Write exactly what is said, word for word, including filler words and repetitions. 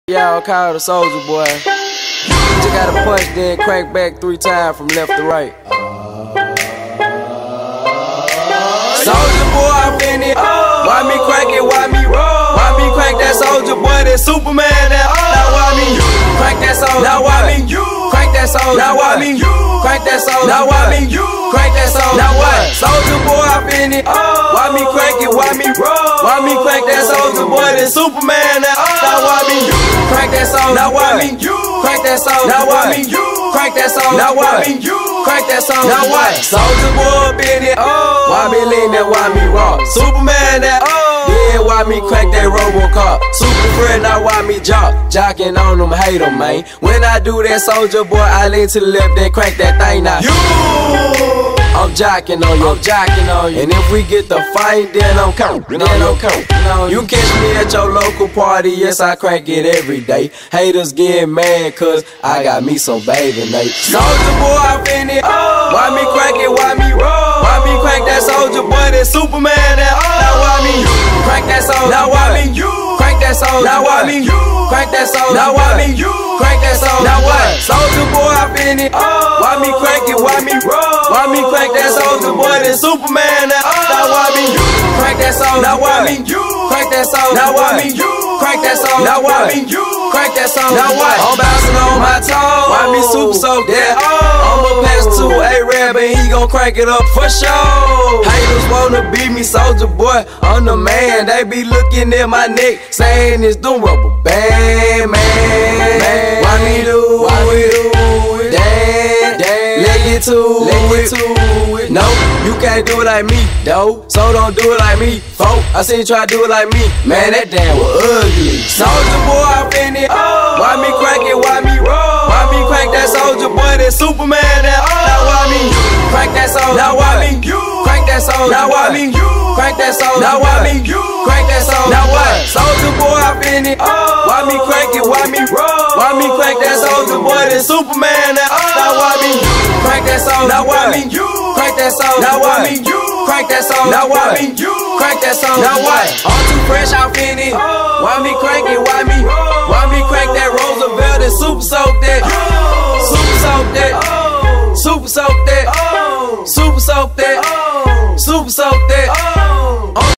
Y'all call the Soulja boy. You just gotta punch, then crank back three times from left to right. Soulja boy, I'm in it. Why me crank it? Why me roll? Why me crank that Soulja boy? That Superman? That now why me crank that Soulja? Now why me crank that Soulja? Now why me crank that Soulja? Now why me crank that Soulja? Now what? Soulja boy, I'm in it. Why me crank it? Why me roll? Why me crank that Soulja boy? That Superman? That now why me crank that Soulja? Now why me crank that Soulja? Now why me crank that Soulja? Now why me crank that Soulja? Now what? Soulja boy, up in it. Why me lean that? Why me rock? Superman? That yeah, why me crank that Robocop? Super friend, now why me jock? Jocking on them, hate them, man. When I do that Soulja boy, I lean to the left, then crank that thing now. You, I'm jocking on you, I'm jocking on you. And if we get the fight, then I'm counting, then I'm counting. You catch me at your local party, yes, I crank it every day. Haters get mad, cause I got me some baby Nate. Soulja boy, I'm in it. Why me crank it? Why me roll? Why me crank that Soulja boy? That Superman? That now why me crank that Soulja? Now why me crank that Soulja? Now why me crank that Soulja? Now why me crank that Soulja? Now what? Soulja boy, I'm in it. Why me crank it? Why me roll? Why me crank that Soulja boy? That Superman? That now why me crank that Soulja? Now why me crank that Soulja? Now why me crank that Soulja? Now why me crank that Soulja? Now what? I'm bouncing on my toes. Why me super soaked that? I'ma pass to A-Rab and he gon' crank it up for sure. Haters wanna beat me, Soulja boy, I'm the man. They be looking at my neck, saying it's them rubber band, man. Why me do it? Damn, let get to it. No, you can't do it like me, though. So don't do it like me, folk. I seen you try to do it like me, man. That damn was ugly. Soulja boy, I'm in it. Why me crank it? Why me roll? Why me crank that Soulja boy? That Superman? That now why me crank that Soulja? Now why me crank that Soulja? Now why me crank that Soulja? Now why me crank that Soulja? Now what? Soulja boy, I'm in it. Why me crank it? Why me roll? Why me crank that Soulja boy? That Superman? That now why me crank that Soulja? Now why me crank that Soulja? Now why me crank that Soulja? Now why me crank that Soulja? Now what? I'm too fresh, I'm in it. Why me crank it? Why me? Why me